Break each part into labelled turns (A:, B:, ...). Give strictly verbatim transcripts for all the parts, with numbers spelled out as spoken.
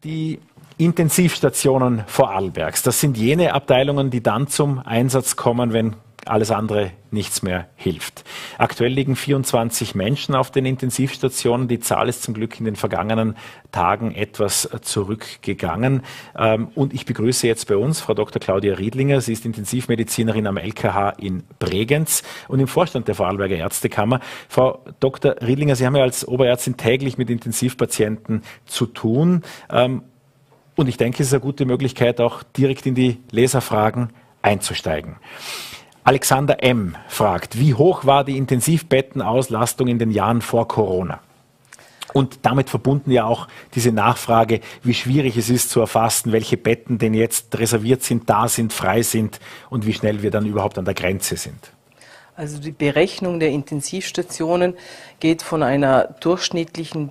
A: Die Intensivstationen Vorarlbergs, das sind jene Abteilungen, die dann zum Einsatz kommen, wenn alles andere nichts mehr hilft. Aktuell liegen vierundzwanzig Menschen auf den Intensivstationen. Die Zahl ist zum Glück in den vergangenen Tagen etwas zurückgegangen. Und ich begrüße jetzt bei uns Frau Doktor Claudia Riedlinger. Sie ist Intensivmedizinerin am L K H in Bregenz und im Vorstand der Vorarlberger Ärztekammer. Frau Doktor Riedlinger, Sie haben ja als Oberärztin täglich mit Intensivpatienten zu tun. Und ich denke, es ist eine gute Möglichkeit, auch direkt in die Leserfragen einzusteigen. Alexander M. fragt, wie hoch war die Intensivbettenauslastung in den Jahren vor Corona? Und damit verbunden ja auch diese Nachfrage, wie schwierig es ist zu erfassen, welche Betten denn jetzt reserviert sind, da sind, frei sind und wie schnell wir dann überhaupt an der Grenze sind.
B: Also die Berechnung der Intensivstationen geht von einer durchschnittlichen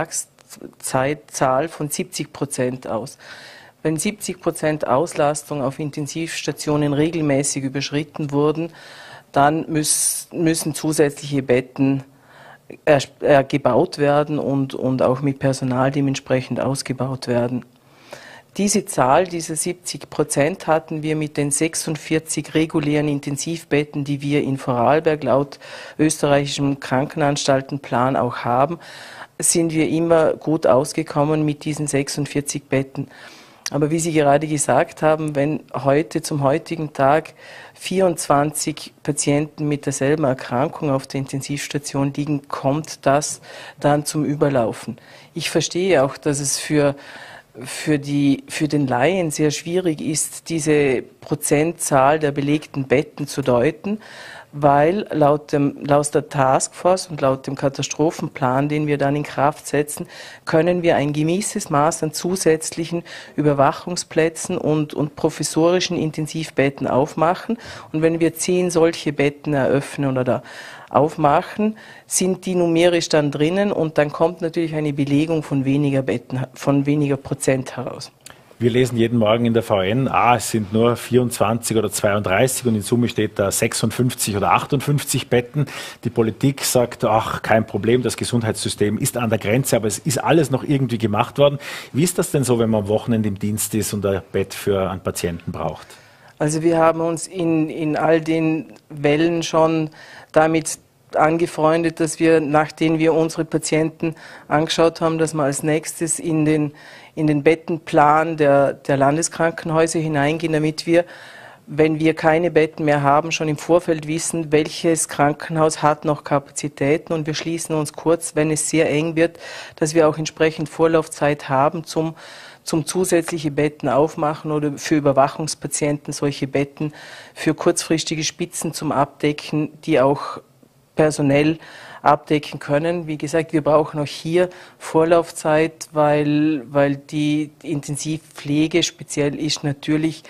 B: Belagszeitzahl von siebzig Prozent aus. Wenn siebzig Prozent Auslastung auf Intensivstationen regelmäßig überschritten wurden, dann müß, müssen zusätzliche Betten äh, äh, gebaut werden und, und auch mit Personal dementsprechend ausgebaut werden. Diese Zahl, diese siebzig Prozent, hatten wir mit den sechsundvierzig regulären Intensivbetten, die wir in Vorarlberg laut österreichischem Krankenanstaltenplan auch haben, sind wir immer gut ausgekommen mit diesen sechsundvierzig Betten. Aber wie Sie gerade gesagt haben, wenn heute zum heutigen Tag vierundzwanzig Patienten mit derselben Erkrankung auf der Intensivstation liegen, kommt das dann zum Überlaufen. Ich verstehe auch, dass es für, für, die, für den Laien sehr schwierig ist, diese Prozentzahl der belegten Betten zu deuten, weil laut, dem, laut der Taskforce und laut dem Katastrophenplan, den wir dann in Kraft setzen, können wir ein gewisses Maß an zusätzlichen Überwachungsplätzen und, und professorischen Intensivbetten aufmachen. Und wenn wir zehn solche Betten eröffnen oder aufmachen, sind die numerisch dann drinnen und dann kommt natürlich eine Belegung von weniger Betten, von weniger Prozent heraus.
A: Wir lesen jeden Morgen in der V N, ah, es sind nur vierundzwanzig oder zweiunddreißig und in Summe steht da sechsundfünfzig oder achtundfünfzig Betten. Die Politik sagt, ach, kein Problem, das Gesundheitssystem ist an der Grenze, aber es ist alles noch irgendwie gemacht worden. Wie ist das denn so, wenn man am Wochenende im Dienst ist und ein Bett für einen Patienten braucht?
B: Also wir haben uns in, in all den Wellen schon damit angefreundet, dass wir, nachdem wir unsere Patienten angeschaut haben, dass wir als nächstes in den, in den Bettenplan der, der Landeskrankenhäuser hineingehen, damit wir, wenn wir keine Betten mehr haben, schon im Vorfeld wissen, welches Krankenhaus hat noch Kapazitäten und wir schließen uns kurz, wenn es sehr eng wird, dass wir auch entsprechend Vorlaufzeit haben zum zum zusätzliche Betten aufmachen oder für Überwachungspatienten solche Betten für kurzfristige Spitzen zum Abdecken, die auch personell abdecken können. Wie gesagt, wir brauchen auch hier Vorlaufzeit, weil, weil die Intensivpflege speziell ist natürlich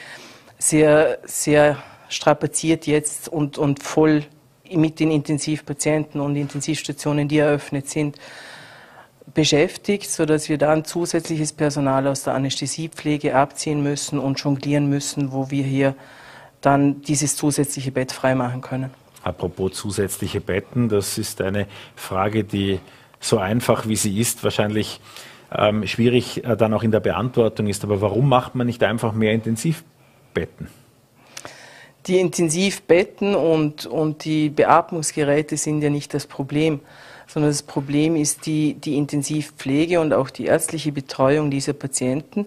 B: sehr, sehr strapaziert jetzt und, und voll mit den Intensivpatienten und Intensivstationen, die eröffnet sind, beschäftigt, sodass wir dann zusätzliches Personal aus der Anästhesiepflege abziehen müssen und jonglieren müssen, wo wir hier dann dieses zusätzliche Bett freimachen können.
A: Apropos zusätzliche Betten, das ist eine Frage, die so einfach wie sie ist, wahrscheinlich ähm, schwierig äh, dann auch in der Beantwortung ist. Aber warum macht man nicht einfach mehr Intensivbetten?
B: Die Intensivbetten und, und die Beatmungsgeräte sind ja nicht das Problem, sondern das Problem ist die, die Intensivpflege und auch die ärztliche Betreuung dieser Patienten.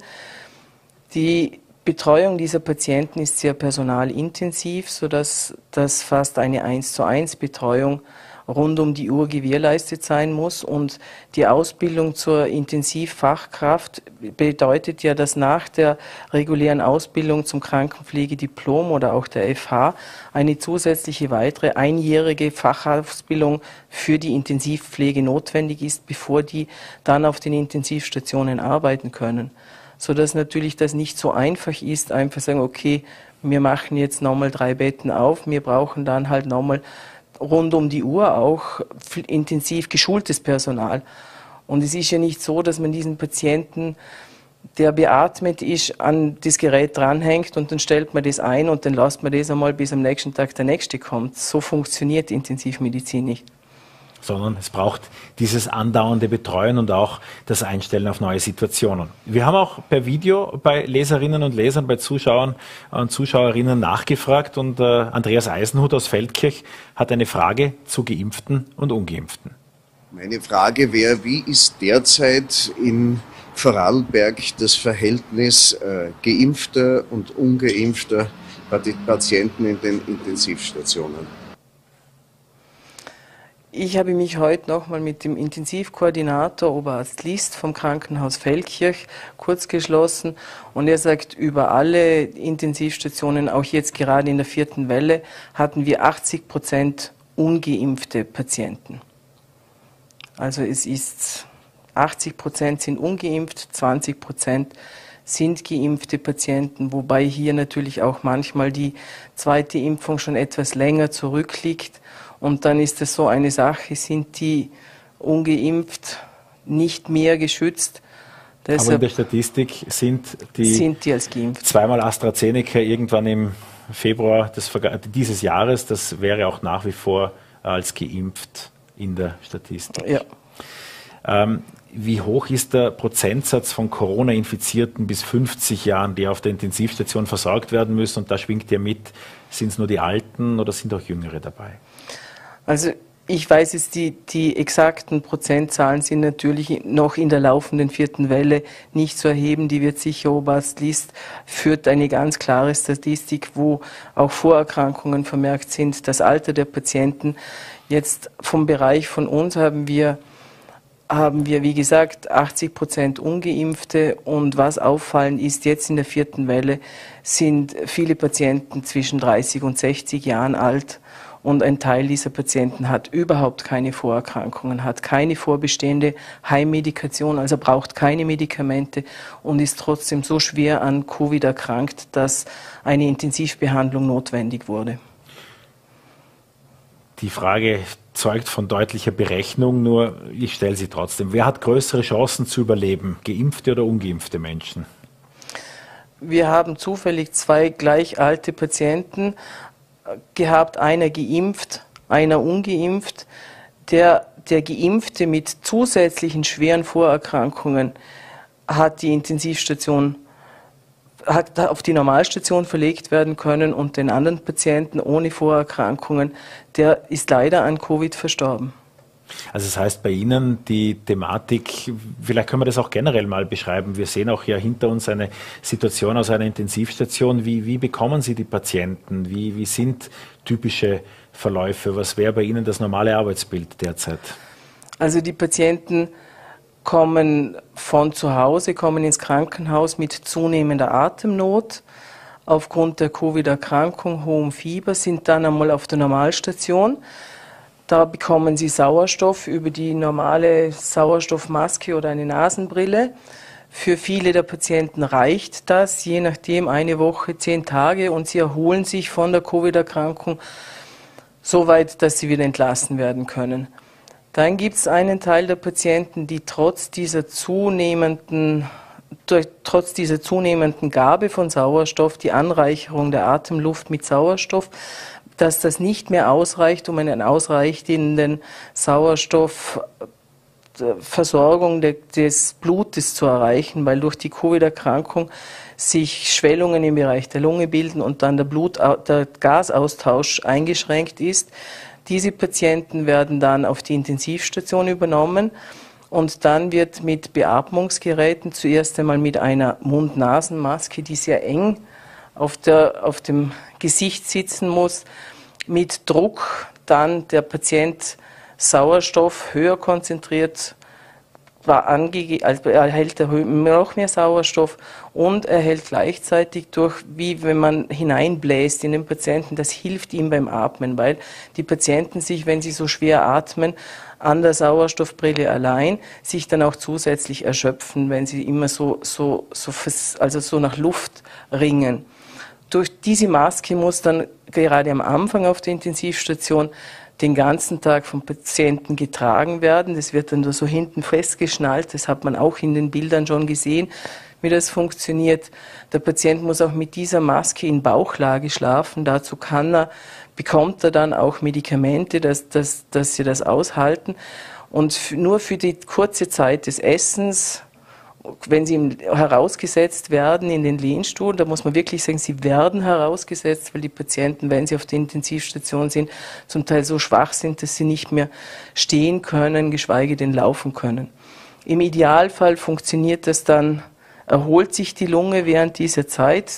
B: Die Betreuung dieser Patienten ist sehr personalintensiv, sodass das fast eine eins zu eins Betreuung rund um die Uhr gewährleistet sein muss. Und die Ausbildung zur Intensivfachkraft bedeutet ja, dass nach der regulären Ausbildung zum Krankenpflegediplom oder auch der F H eine zusätzliche weitere einjährige Fachausbildung für die Intensivpflege notwendig ist, bevor die dann auf den Intensivstationen arbeiten können. Sodass natürlich das nicht so einfach ist, einfach sagen, okay, wir machen jetzt nochmal drei Betten auf, wir brauchen dann halt nochmal rund um die Uhr auch intensiv geschultes Personal. Und es ist ja nicht so, dass man diesen Patienten, der beatmet ist, an das Gerät dranhängt und dann stellt man das ein und dann lässt man das einmal, bis am nächsten Tag der nächste kommt. So funktioniert Intensivmedizin nicht.
A: sondern es braucht dieses andauernde Betreuen und auch das Einstellen auf neue Situationen. Wir haben auch per Video bei Leserinnen und Lesern, bei Zuschauern und Zuschauerinnen nachgefragt und äh, Andreas Eisenhut aus Feldkirch hat eine Frage zu Geimpften und Ungeimpften.
C: Meine Frage wäre, wie ist derzeit in Vorarlberg das Verhältnis äh, geimpfter und ungeimpfter Patienten in den Intensivstationen?
B: Ich habe mich heute nochmal mit dem Intensivkoordinator Oberarzt List vom Krankenhaus Feldkirch kurz geschlossen und er sagt, über alle Intensivstationen, auch jetzt gerade in der vierten Welle, hatten wir achtzig Prozent ungeimpfte Patienten. Also es ist achtzig Prozent sind ungeimpft, zwanzig Prozent sind geimpfte Patienten, wobei hier natürlich auch manchmal die zweite Impfung schon etwas länger zurückliegt. Und dann ist es so eine Sache, sind die ungeimpft nicht mehr geschützt.
A: Deshalb aber in der Statistik sind die,
B: sind die als geimpft.
A: Zweimal AstraZeneca irgendwann im Februar des, dieses Jahres, das wäre auch nach wie vor als geimpft in der Statistik.
B: Ja.
A: Ähm, wie hoch ist der Prozentsatz von Corona-Infizierten bis fünfzig Jahren, die auf der Intensivstation versorgt werden müssen? Und da schwingt ja mit, sind es nur die Alten oder sind auch Jüngere dabei?
B: Also ich weiß jetzt, die, die exakten Prozentzahlen sind natürlich noch in der laufenden vierten Welle nicht zu erheben. Die wird sicher Oberarzt List führt eine ganz klare Statistik, wo auch Vorerkrankungen vermerkt sind, das Alter der Patienten. Jetzt vom Bereich von uns haben wir haben wir, wie gesagt, achtzig Prozent Ungeimpfte und was auffallend ist, jetzt in der vierten Welle sind viele Patienten zwischen dreißig und sechzig Jahren alt und ein Teil dieser Patienten hat überhaupt keine Vorerkrankungen, hat keine vorbestehende Heimmedikation, also braucht keine Medikamente und ist trotzdem so schwer an Covid erkrankt, dass eine Intensivbehandlung notwendig wurde.
A: Die Frage zeugt von deutlicher Berechnung, nur ich stelle sie trotzdem. Wer hat größere Chancen zu überleben, geimpfte oder ungeimpfte Menschen?
B: Wir haben zufällig zwei gleich alte Patienten gehabt, einer geimpft, einer ungeimpft. Der, der Geimpfte mit zusätzlichen schweren Vorerkrankungen hat die Intensivstation hat auf die Normalstation verlegt werden können und den anderen Patienten ohne Vorerkrankungen, der ist leider an Covid verstorben.
A: Also das heißt bei Ihnen die Thematik, vielleicht können wir das auch generell mal beschreiben, wir sehen auch ja hinter uns eine Situation aus einer Intensivstation, wie, wie bekommen Sie die Patienten, wie, wie sind typische Verläufe, was wäre bei Ihnen das normale Arbeitsbild derzeit?
B: Also die Patienten kommen von zu Hause, kommen ins Krankenhaus mit zunehmender Atemnot. Aufgrund der Covid-Erkrankung, hohem Fieber, sind dann einmal auf der Normalstation. Da bekommen sie Sauerstoff über die normale Sauerstoffmaske oder eine Nasenbrille. Für viele der Patienten reicht das, je nachdem eine Woche, zehn Tage und sie erholen sich von der Covid-Erkrankung so weit, dass sie wieder entlassen werden können. Dann gibt es einen Teil der Patienten, die trotz dieser zunehmenden, durch, trotz dieser zunehmenden Gabe von Sauerstoff, die Anreicherung der Atemluft mit Sauerstoff, dass das nicht mehr ausreicht, um einen ausreichenden Sauerstoffversorgung des Blutes zu erreichen, weil durch die Covid-Erkrankung sich Schwellungen im Bereich der Lunge bilden und dann der, Blut, der Gasaustausch eingeschränkt ist. Diese Patienten werden dann auf die Intensivstation übernommen und dann wird mit Beatmungsgeräten zuerst einmal mit einer Mund-Nasen-Maske, die sehr eng auf, der, auf dem Gesicht sitzen muss, mit Druck dann der Patient Sauerstoff höher konzentriert, war ange also erhält er noch mehr Sauerstoff und erhält gleichzeitig durch, wie wenn man hineinbläst in den Patienten, das hilft ihm beim Atmen, weil die Patienten sich, wenn sie so schwer atmen, an der Sauerstoffbrille allein sich dann auch zusätzlich erschöpfen, wenn sie immer so, so, so, also so nach Luft ringen. Durch diese Maske muss dann gerade am Anfang auf der Intensivstation den ganzen Tag vom Patienten getragen werden. Das wird dann so hinten festgeschnallt, das hat man auch in den Bildern schon gesehen, wie das funktioniert. Der Patient muss auch mit dieser Maske in Bauchlage schlafen. Dazu kann er, bekommt er dann auch Medikamente, dass, dass, dass sie das aushalten. Und nur für die kurze Zeit des Essens, wenn sie herausgesetzt werden in den Lehnstuhl, da muss man wirklich sagen, sie werden herausgesetzt, weil die Patienten, wenn sie auf der Intensivstation sind, zum Teil so schwach sind, dass sie nicht mehr stehen können, geschweige denn laufen können. Im Idealfall funktioniert das dann, erholt sich die Lunge während dieser Zeit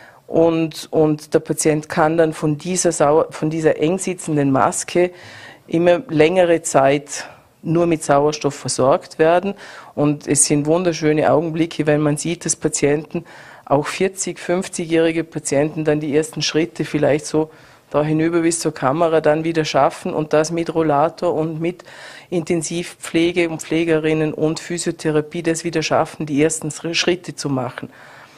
B: und, und der Patient kann dann von dieser, Sau von dieser eng sitzenden Maske immer längere Zeit nur mit Sauerstoff versorgt werden. Und es sind wunderschöne Augenblicke, wenn man sieht, dass Patienten, auch vierzig-, fünfzigjährige Patienten, dann die ersten Schritte vielleicht so da hinüber bis zur Kamera dann wieder schaffen und das mit Rollator und mit Intensivpflege und Pflegerinnen und Physiotherapie das wieder schaffen, die ersten Schritte zu machen.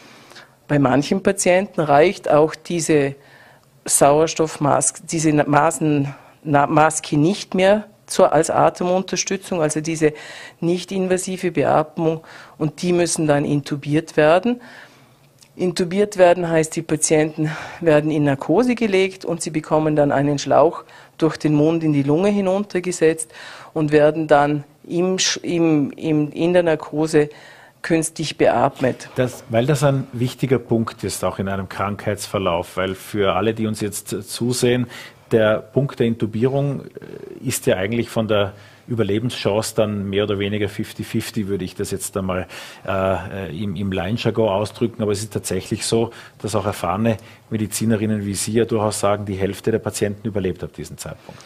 B: Bei manchen Patienten reicht auch diese Sauerstoffmaske, diese Maßen, Maske nicht mehr zur, als Atemunterstützung, also diese nicht-invasive Beatmung, und die müssen dann intubiert werden. Intubiert werden heißt, die Patienten werden in Narkose gelegt und sie bekommen dann einen Schlauch durch den Mund in die Lunge hinuntergesetzt und werden dann im, im, im, in der Narkose künstlich beatmet.
A: Das, weil das ein wichtiger Punkt ist, auch in einem Krankheitsverlauf, weil für alle, die uns jetzt zusehen, der Punkt der Intubierung ist ja eigentlich von der Überlebenschance dann mehr oder weniger fifty fifty, würde ich das jetzt einmal äh, im, im Laienjargon ausdrücken. Aber es ist tatsächlich so, dass auch erfahrene Medizinerinnen wie Sie ja durchaus sagen, die Hälfte der Patienten überlebt ab diesem Zeitpunkt.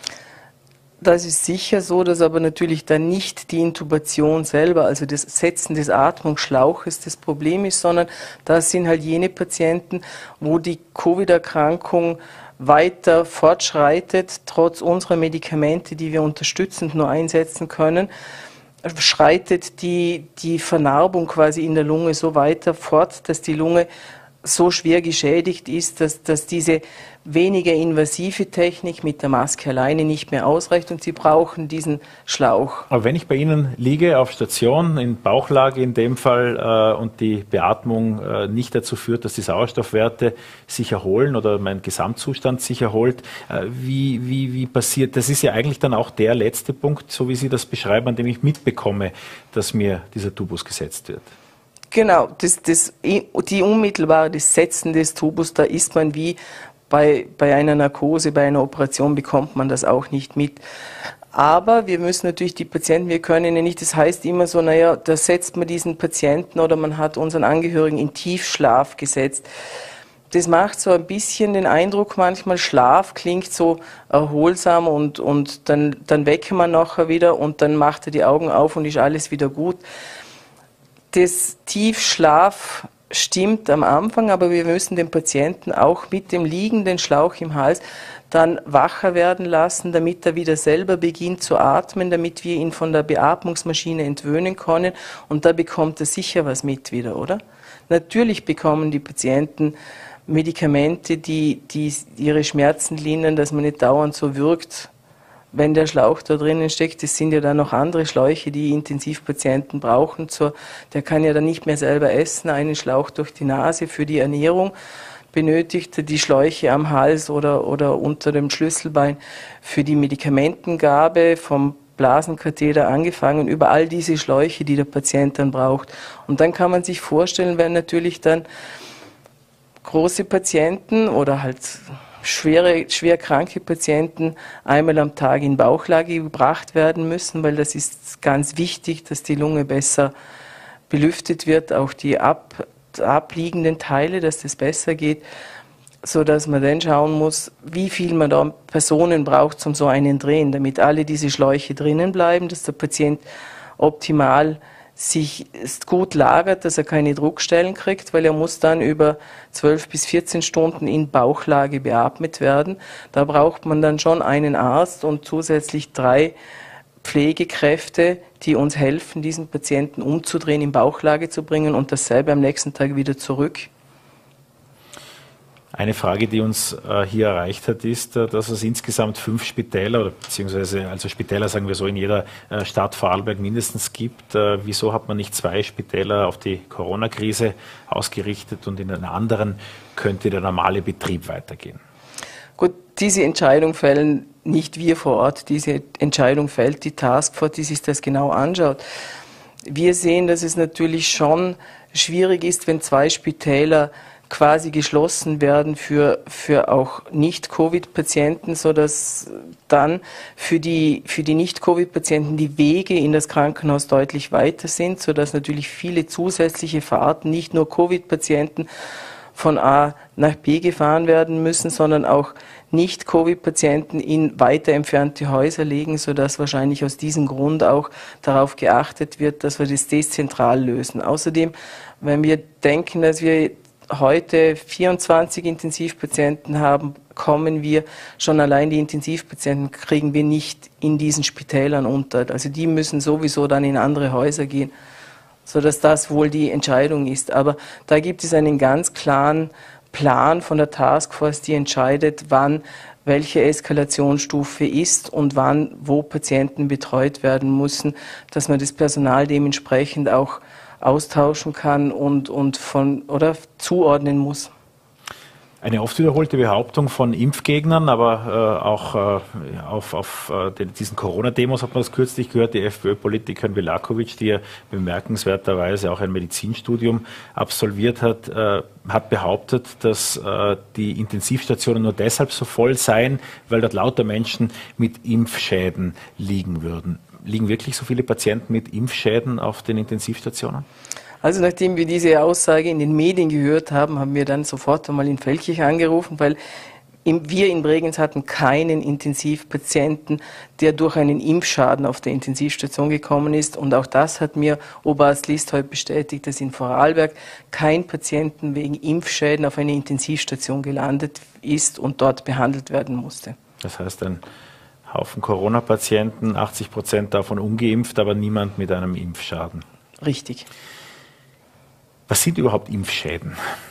B: Das ist sicher so, dass aber natürlich dann nicht die Intubation selber, also das Setzen des Atmungsschlauches das Problem ist, sondern das sind halt jene Patienten, wo die Covid-Erkrankung weiter fortschreitet, trotz unserer Medikamente, die wir unterstützend nur einsetzen können, schreitet die, die Vernarbung quasi in der Lunge so weiter fort, dass die Lunge so schwer geschädigt ist, dass, dass diese weniger invasive Technik mit der Maske alleine nicht mehr ausreicht und sie brauchen diesen Schlauch.
A: Aber wenn ich bei Ihnen liege auf Station, in Bauchlage in dem Fall, äh, und die Beatmung äh, nicht dazu führt, dass die Sauerstoffwerte sich erholen oder mein Gesamtzustand sich erholt, äh, wie, wie, wie passiert, das ist ja eigentlich dann auch der letzte Punkt, so wie Sie das beschreiben, an dem ich mitbekomme, dass mir dieser Tubus gesetzt wird.
B: Genau, das, das, die unmittelbare das Setzen des Tubus, da ist man wie bei, bei einer Narkose, bei einer Operation bekommt man das auch nicht mit. Aber wir müssen natürlich die Patienten, wir können ja nicht, das heißt immer so, naja, da setzt man diesen Patienten oder man hat unseren Angehörigen in Tiefschlaf gesetzt. Das macht so ein bisschen den Eindruck manchmal, Schlaf klingt so erholsam und, und dann, dann wecken wir nachher wieder und dann macht er die Augen auf und ist alles wieder gut. Das Tiefschlaf stimmt am Anfang, aber wir müssen den Patienten auch mit dem liegenden Schlauch im Hals dann wacher werden lassen, damit er wieder selber beginnt zu atmen, damit wir ihn von der Beatmungsmaschine entwöhnen können, und da bekommt er sicher was mit wieder, oder? Natürlich bekommen die Patienten Medikamente, die, die ihre Schmerzen lindern, dass man nicht dauernd so wirkt, wenn der Schlauch da drinnen steckt. Es sind ja dann noch andere Schläuche, die Intensivpatienten brauchen. Zur, der kann ja dann nicht mehr selber essen, einen Schlauch durch die Nase für die Ernährung benötigt er die Schläuche am Hals oder, oder unter dem Schlüsselbein für die Medikamentengabe, vom Blasenkatheter angefangen, über all diese Schläuche, die der Patient dann braucht. Und dann kann man sich vorstellen, wenn natürlich dann große Patienten oder halt schwere, schwer kranke Patienten einmal am Tag in Bauchlage gebracht werden müssen, weil das ist ganz wichtig, dass die Lunge besser belüftet wird, auch die ab, abliegenden Teile, dass das besser geht, so dass man dann schauen muss, wie viel man da Personen braucht zum so einen drehen, damit alle diese Schläuche drinnen bleiben, dass der Patient optimal sich gut lagert, dass er keine Druckstellen kriegt, weil er muss dann über zwölf bis vierzehn Stunden in Bauchlage beatmet werden. Da braucht man dann schon einen Arzt und zusätzlich drei Pflegekräfte, die uns helfen, diesen Patienten umzudrehen, in Bauchlage zu bringen und dasselbe am nächsten Tag wieder zurück.
A: Eine Frage, die uns äh, hier erreicht hat, ist, äh, dass es insgesamt fünf Spitäler, oder beziehungsweise also Spitäler, sagen wir so, in jeder äh, Stadt Vorarlberg mindestens gibt. Äh, wieso hat man nicht zwei Spitäler auf die Corona-Krise ausgerichtet und in den anderen könnte der normale Betrieb weitergehen?
B: Gut, diese Entscheidung fällen nicht wir vor Ort, diese Entscheidung fällt die Taskforce, die sich das genau anschaut. Wir sehen, dass es natürlich schon schwierig ist, wenn zwei Spitäler quasi geschlossen werden für, für auch Nicht-Covid-Patienten, sodass dann für die, für die Nicht-Covid-Patienten die Wege in das Krankenhaus deutlich weiter sind, sodass natürlich viele zusätzliche Fahrten, nicht nur Covid-Patienten von A nach B gefahren werden müssen, sondern auch Nicht-Covid-Patienten in weiter entfernte Häuser legen, sodass wahrscheinlich aus diesem Grund auch darauf geachtet wird, dass wir das dezentral lösen. Außerdem, wenn wir denken, dass wir heute vierundzwanzig Intensivpatienten haben, kommen wir schon allein die Intensivpatienten kriegen wir nicht in diesen Spitälern unter. Also die müssen sowieso dann in andere Häuser gehen, sodass das wohl die Entscheidung ist. Aber da gibt es einen ganz klaren Plan von der Taskforce, die entscheidet, wann welche Eskalationsstufe ist und wann wo Patienten betreut werden müssen, dass man das Personal dementsprechend auch austauschen kann und, und von, oder zuordnen muss.
A: Eine oft wiederholte Behauptung von Impfgegnern, aber äh, auch äh, auf, auf äh, den, diesen Corona-Demos hat man das kürzlich gehört, die FPÖ-Politikerin Velakovic, die ja bemerkenswerterweise auch ein Medizinstudium absolviert hat, äh, hat behauptet, dass äh, die Intensivstationen nur deshalb so voll seien, weil dort lauter Menschen mit Impfschäden liegen würden. Liegen wirklich so viele Patienten mit Impfschäden auf den Intensivstationen?
B: Also nachdem wir diese Aussage in den Medien gehört haben, haben wir dann sofort einmal in Feldkirch angerufen, weil wir in Bregenz hatten keinen Intensivpatienten, der durch einen Impfschaden auf der Intensivstation gekommen ist. Und auch das hat mir Oberarzt List heute bestätigt, dass in Vorarlberg kein Patienten wegen Impfschäden auf einer Intensivstation gelandet ist und dort behandelt werden musste.
A: Das heißt, ein Haufen Corona-Patienten, achtzig Prozent davon ungeimpft, aber niemand mit einem Impfschaden.
B: Richtig.
A: Was sind überhaupt Impfschäden?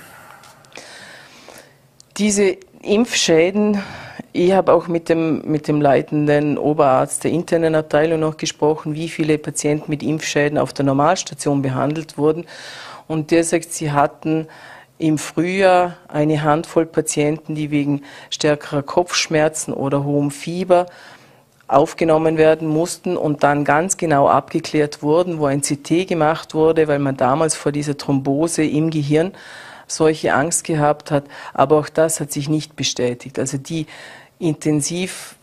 B: Diese Impfschäden, ich habe auch mit dem, mit dem leitenden Oberarzt der internen Abteilung noch gesprochen, wie viele Patienten mit Impfschäden auf der Normalstation behandelt wurden. Und der sagt, sie hatten im Frühjahr eine Handvoll Patienten, die wegen stärkerer Kopfschmerzen oder hohem Fieber aufgenommen werden mussten und dann ganz genau abgeklärt wurden, wo ein C T gemacht wurde, weil man damals vor dieser Thrombose im Gehirn solche Angst gehabt hat. Aber auch das hat sich nicht bestätigt. Also die intensiv,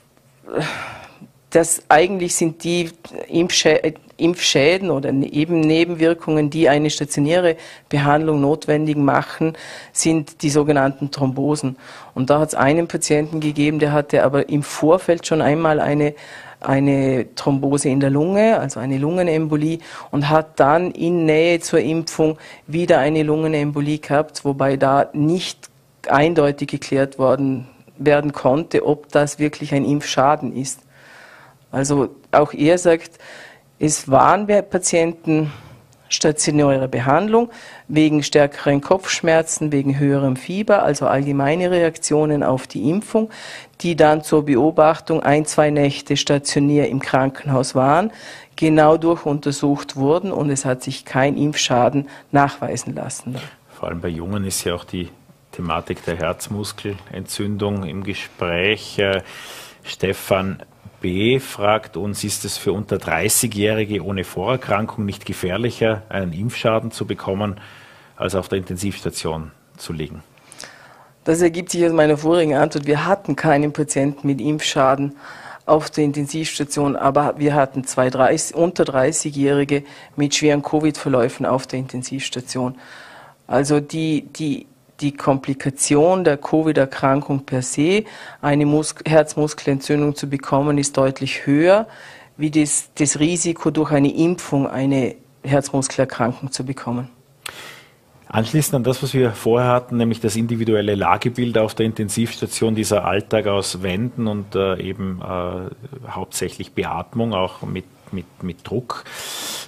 B: das eigentlich sind die Impfschä Impfschäden oder eben Nebenwirkungen, die eine stationäre Behandlung notwendig machen, sind die sogenannten Thrombosen. Und da hat es einen Patienten gegeben, der hatte aber im Vorfeld schon einmal eine, eine Thrombose in der Lunge, also eine Lungenembolie, und hat dann in Nähe zur Impfung wieder eine Lungenembolie gehabt, wobei da nicht eindeutig geklärt worden werden konnte, ob das wirklich ein Impfschaden ist. Also auch er sagt, es waren bei Patienten stationäre Behandlung wegen stärkeren Kopfschmerzen, wegen höherem Fieber, also allgemeine Reaktionen auf die Impfung, die dann zur Beobachtung ein, zwei Nächte stationär im Krankenhaus waren, genau durchuntersucht wurden und es hat sich kein Impfschaden nachweisen lassen.
A: Vor allem bei Jungen ist ja auch die Thematik der Herzmuskelentzündung im Gespräch. Äh, Stefan B. fragt uns, ist es für unter dreißigjährige ohne Vorerkrankung nicht gefährlicher, einen Impfschaden zu bekommen, als auf der Intensivstation zu liegen?
B: Das ergibt sich aus meiner vorigen Antwort. Wir hatten keinen Patienten mit Impfschaden auf der Intensivstation, aber wir hatten zwei dreißig, unter dreißigjährige mit schweren Covid-Verläufen auf der Intensivstation. Also die, die Die Komplikation der Covid-Erkrankung per se, eine Mus- Herzmuskelentzündung zu bekommen, ist deutlich höher, wie das, das Risiko durch eine Impfung eine Herzmuskelerkrankung zu bekommen.
A: Anschließend an das, was wir vorher hatten, nämlich das individuelle Lagebild auf der Intensivstation, dieser Alltag aus Wänden und äh, eben äh, hauptsächlich Beatmung, auch mit, mit, mit Druck.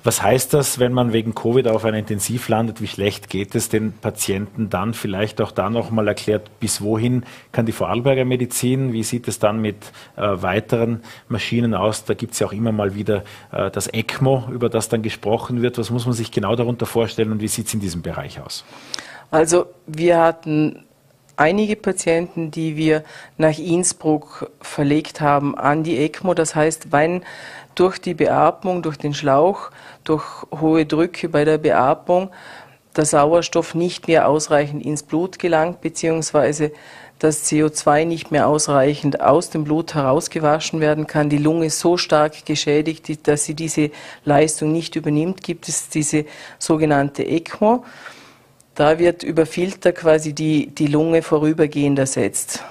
A: Was heißt das, wenn man wegen Covid auf einer Intensiv landet? Wie schlecht geht es den Patienten dann? Vielleicht auch da noch mal erklärt, bis wohin kann die Vorarlberger Medizin? Wie sieht es dann mit äh, weiteren Maschinen aus? Da gibt es ja auch immer mal wieder äh, das ECMO, über das dann gesprochen wird. Was muss man sich genau darunter vorstellen und wie sieht es in diesem Bereich aus?
B: Also wir hatten einige Patienten, die wir nach Innsbruck verlegt haben an die ECMO. Das heißt, wenn durch die Beatmung, durch den Schlauch, durch hohe Drücke bei der Beatmung der Sauerstoff nicht mehr ausreichend ins Blut gelangt, beziehungsweise das C O zwei nicht mehr ausreichend aus dem Blut herausgewaschen werden kann, die Lunge so stark geschädigt, dass sie diese Leistung nicht übernimmt, gibt es diese sogenannte ECMO. Da wird über Filter quasi die, die Lunge vorübergehend ersetzt.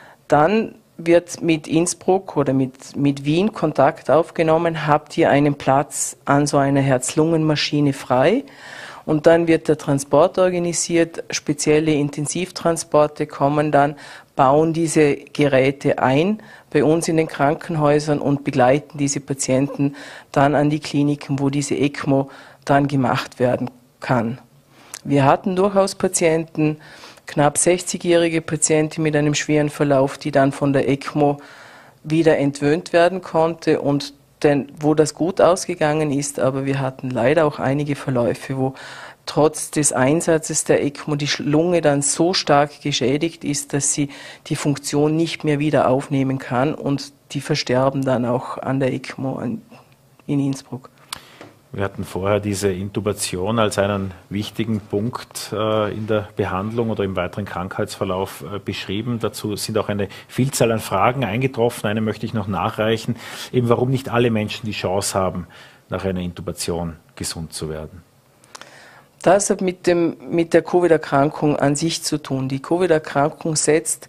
B: Dann wird mit Innsbruck oder mit, mit Wien Kontakt aufgenommen, habt ihr einen Platz an so einer Herz-Lungen-Maschine frei und dann wird der Transport organisiert, spezielle Intensivtransporte kommen dann, bauen diese Geräte ein bei uns in den Krankenhäusern und begleiten diese Patienten dann an die Kliniken, wo diese ECMO dann gemacht werden kann. Wir hatten durchaus Patienten, knapp sechzigjährige Patienten mit einem schweren Verlauf, die dann von der ECMO wieder entwöhnt werden konnte und denn, wo das gut ausgegangen ist, aber wir hatten leider auch einige Verläufe, wo trotz des Einsatzes der ECMO die Lunge dann so stark geschädigt ist, dass sie die Funktion nicht mehr wieder aufnehmen kann und die versterben dann auch an der ECMO in Innsbruck.
A: Wir hatten vorher diese Intubation als einen wichtigen Punkt äh, in der Behandlung oder im weiteren Krankheitsverlauf äh, beschrieben. Dazu sind auch eine Vielzahl an Fragen eingetroffen. Eine möchte ich noch nachreichen, eben warum nicht alle Menschen die Chance haben, nach einer Intubation gesund zu werden.
B: Das hat mit, dem, mit der Covid-Erkrankung an sich zu tun. Die Covid-Erkrankung setzt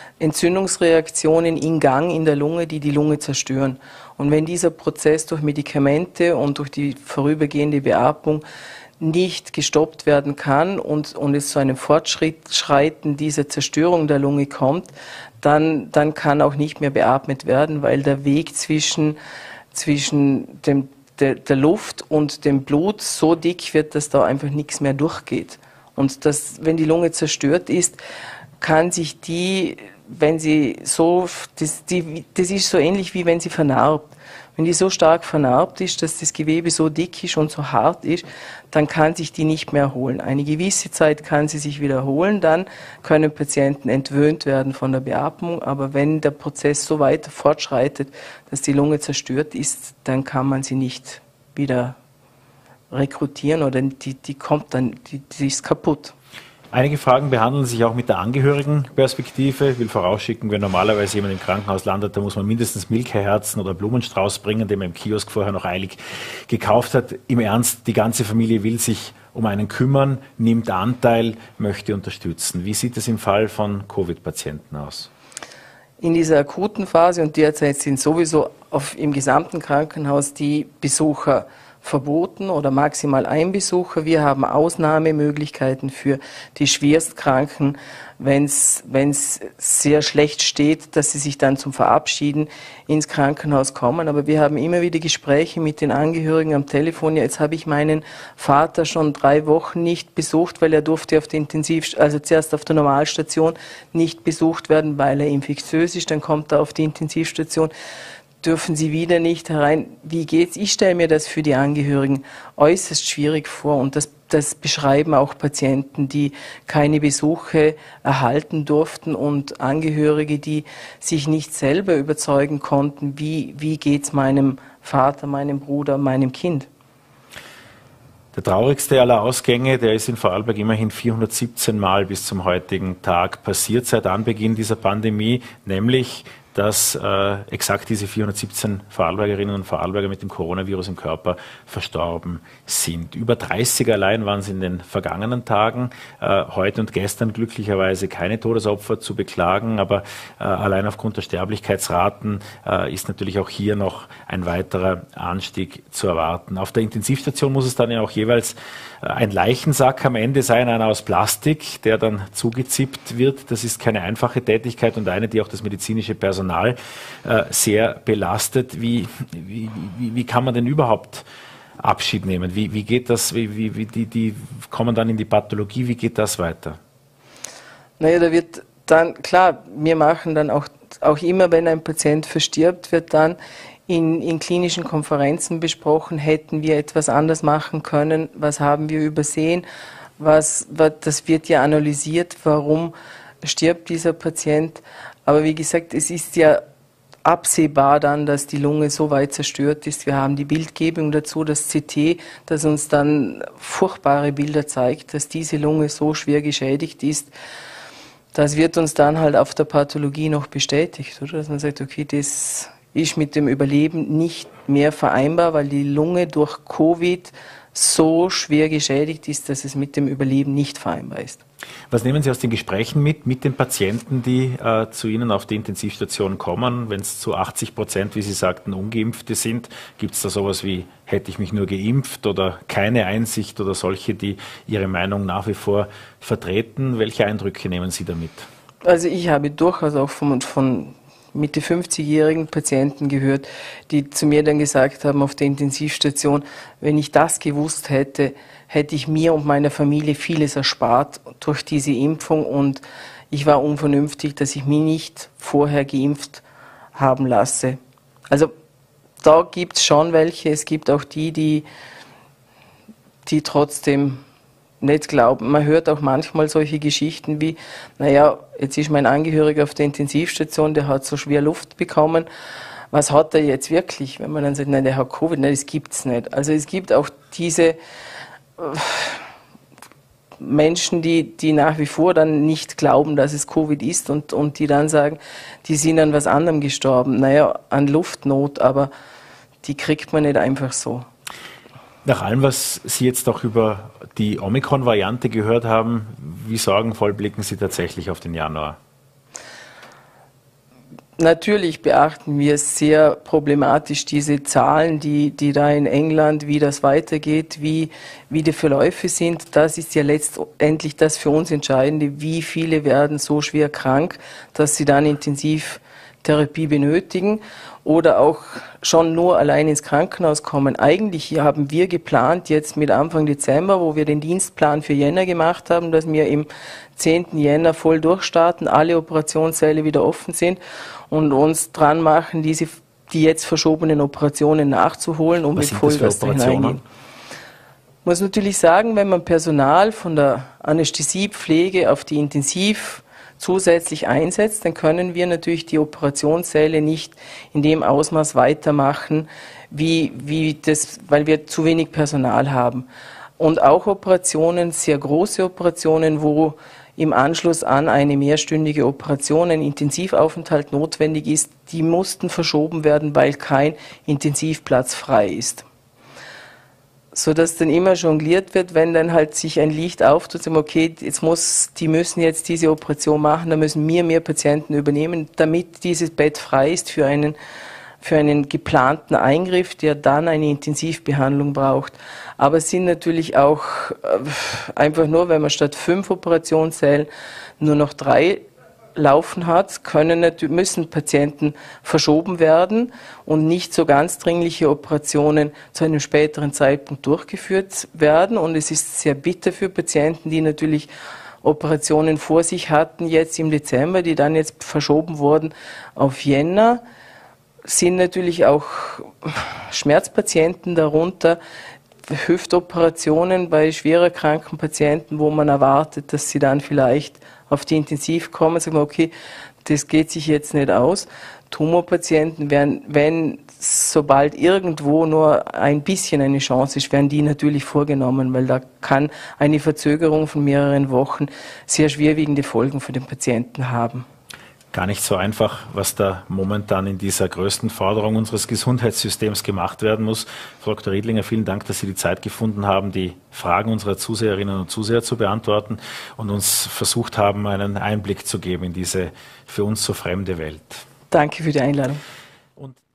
B: Entzündungsreaktionen in Gang in der Lunge, die die Lunge zerstören. Und wenn dieser Prozess durch Medikamente und durch die vorübergehende Beatmung nicht gestoppt werden kann und, und es zu einem Fortschreiten dieser Zerstörung der Lunge kommt, dann, dann kann auch nicht mehr beatmet werden, weil der Weg zwischen, zwischen dem, der, der Luft und dem Blut so dick wird, dass da einfach nichts mehr durchgeht. Und das, wenn die Lunge zerstört ist, kann sich die, wenn sie so, das, die, das ist so ähnlich wie wenn sie vernarbt. Wenn die so stark vernarbt ist, dass das Gewebe so dick ist und so hart ist, dann kann sich die nicht mehr erholen. Eine gewisse Zeit kann sie sich wieder erholen, dann können Patienten entwöhnt werden von der Beatmung. Aber wenn der Prozess so weit fortschreitet, dass die Lunge zerstört ist, dann kann man sie nicht wieder rekrutieren oder die, die kommt dann, die, die ist kaputt.
A: Einige Fragen behandeln sich auch mit der Angehörigenperspektive. Ich will vorausschicken, wenn normalerweise jemand im Krankenhaus landet, da muss man mindestens Milchherzen oder Blumenstrauß bringen, den man im Kiosk vorher noch eilig gekauft hat. Im Ernst, die ganze Familie will sich um einen kümmern, nimmt Anteil, möchte unterstützen. Wie sieht es im Fall von Covid-Patienten aus?
B: In dieser akuten Phase und derzeit sind sowieso auf, im gesamten Krankenhaus die Besucher verboten oder maximal ein Besucher. Wir haben Ausnahmemöglichkeiten für die Schwerstkranken, wenn es sehr schlecht steht, dass sie sich dann zum Verabschieden ins Krankenhaus kommen. Aber wir haben immer wieder Gespräche mit den Angehörigen am Telefon. Ja, jetzt habe ich meinen Vater schon drei Wochen nicht besucht, weil er durfte auf der Intensiv, also zuerst auf der Normalstation nicht besucht werden, weil er infektiös ist. Dann kommt er auf die Intensivstation. Dürfen sie wieder nicht herein. Wie geht's? Ich stelle mir das für die Angehörigen äußerst schwierig vor und das, das beschreiben auch Patienten, die keine Besuche erhalten durften und Angehörige, die sich nicht selber überzeugen konnten, wie, wie geht's meinem Vater, meinem Bruder, meinem Kind.
A: Der traurigste aller Ausgänge, der ist in Vorarlberg immerhin vierhundertsiebzehn Mal bis zum heutigen Tag passiert seit Anbeginn dieser Pandemie, nämlich dass äh, exakt diese vierhundertsiebzehn Vorarlbergerinnen und Vorarlberger mit dem Coronavirus im Körper verstorben sind. Über dreißig allein waren es in den vergangenen Tagen. Äh, heute und gestern glücklicherweise keine Todesopfer zu beklagen, aber äh, allein aufgrund der Sterblichkeitsraten äh, ist natürlich auch hier noch ein weiterer Anstieg zu erwarten. Auf der Intensivstation muss es dann ja auch jeweils äh, ein Leichensack am Ende sein, einer aus Plastik, der dann zugezippt wird. Das ist keine einfache Tätigkeit und eine, die auch das medizinische Personal äh, sehr belastet. Wie, wie, wie, wie kann man denn überhaupt Abschied nehmen. Wie, wie geht das? Wie, wie, wie die, die kommen dann in die Pathologie? Wie geht das weiter?
B: Naja, da wird dann, klar, wir machen dann auch, auch immer, wenn ein Patient verstirbt, wird dann in, in klinischen Konferenzen besprochen, hätten wir etwas anders machen können, was haben wir übersehen, was, was das wird ja analysiert, warum stirbt dieser Patient. Aber wie gesagt, es ist ja absehbar dann, dass die Lunge so weit zerstört ist. Wir haben die Bildgebung dazu, das C T, das uns dann furchtbare Bilder zeigt, dass diese Lunge so schwer geschädigt ist. Das wird uns dann halt auf der Pathologie noch bestätigt, oder? Dass man sagt, okay, das ist mit dem Überleben nicht mehr vereinbar, weil die Lunge durch Covid so schwer geschädigt ist, dass es mit dem Überleben nicht vereinbar ist.
A: Was nehmen Sie aus den Gesprächen mit, mit den Patienten, die äh, zu Ihnen auf die Intensivstation kommen? Wenn es zu achtzig Prozent, wie Sie sagten, Ungeimpfte sind, gibt es da sowas wie, hätte ich mich nur geimpft oder keine Einsicht oder solche, die ihre Meinung nach wie vor vertreten? Welche Eindrücke nehmen Sie damit?
B: Also ich habe durchaus auch von, von Mitte fünfzigjährigen Patienten gehört, die zu mir dann gesagt haben auf der Intensivstation, wenn ich das gewusst hätte, hätte ich mir und meiner Familie vieles erspart durch diese Impfung und ich war unvernünftig, dass ich mich nicht vorher geimpft haben lasse. Also da gibt es schon welche, es gibt auch die, die, die trotzdem nicht glauben. Man hört auch manchmal solche Geschichten wie, naja, jetzt ist mein Angehöriger auf der Intensivstation, der hat so schwer Luft bekommen. Was hat er jetzt wirklich? Wenn man dann sagt, nein, der hat Covid, nein, das gibt es nicht. Also es gibt auch diese Menschen, die, die nach wie vor dann nicht glauben, dass es Covid ist und, und die dann sagen, die sind an was anderem gestorben. Naja, an Luftnot, aber die kriegt man nicht einfach so.
A: Nach allem, was Sie jetzt auch über die Omikron-Variante gehört haben, wie sorgenvoll blicken Sie tatsächlich auf den Januar?
B: Natürlich beachten wir sehr problematisch diese Zahlen, die, die da in England, wie das weitergeht, wie, wie die Verläufe sind. Das ist ja letztendlich das für uns Entscheidende. Wie viele werden so schwer krank, dass sie dann Intensivtherapie benötigen oder auch schon nur allein ins Krankenhaus kommen. Eigentlich haben wir geplant, jetzt mit Anfang Dezember, wo wir den Dienstplan für Jänner gemacht haben, dass wir im zehnten Jänner voll durchstarten, alle Operationssäle wieder offen sind und uns dran machen, diese, die jetzt verschobenen Operationen nachzuholen, um
A: Was
B: mit Vollgas da hineingehen. Ich muss natürlich sagen, wenn man Personal von der Anästhesiepflege auf die Intensiv zusätzlich einsetzt, dann können wir natürlich die Operationssäle nicht in dem Ausmaß weitermachen, wie, wie das, weil wir zu wenig Personal haben. Und auch Operationen, sehr große Operationen, wo im Anschluss an eine mehrstündige Operation ein Intensivaufenthalt notwendig ist, die mussten verschoben werden, weil kein Intensivplatz frei ist. Sodass dann immer jongliert wird, wenn dann halt sich ein Licht auftut, sagen, okay, jetzt muss, die müssen jetzt diese Operation machen, da müssen wir mehr Patienten übernehmen, damit dieses Bett frei ist für einen, für einen geplanten Eingriff, der dann eine Intensivbehandlung braucht. Aber es sind natürlich auch einfach nur, wenn man statt fünf Operationssälen nur noch drei laufen hat, können, müssen Patienten verschoben werden und nicht so ganz dringliche Operationen zu einem späteren Zeitpunkt durchgeführt werden. Und es ist sehr bitter für Patienten, die natürlich Operationen vor sich hatten, jetzt im Dezember, die dann jetzt verschoben wurden auf Jänner. Sind natürlich auch Schmerzpatienten darunter, Hüftoperationen bei schwerer kranken Patienten, wo man erwartet, dass sie dann vielleicht auf die Intensiv kommen, sagen wir, okay, das geht sich jetzt nicht aus. Tumorpatienten werden, wenn sobald irgendwo nur ein bisschen eine Chance ist, werden die natürlich vorgenommen, weil da kann eine Verzögerung von mehreren Wochen sehr schwerwiegende Folgen für den Patienten haben.
A: Gar nicht so einfach, was da momentan in dieser größten Forderung unseres Gesundheitssystems gemacht werden muss. Frau Doktor Riedlinger, vielen Dank, dass Sie die Zeit gefunden haben, die Fragen unserer Zuseherinnen und Zuseher zu beantworten und uns versucht haben, einen Einblick zu geben in diese für uns so fremde Welt.
B: Danke für die Einladung.
A: Und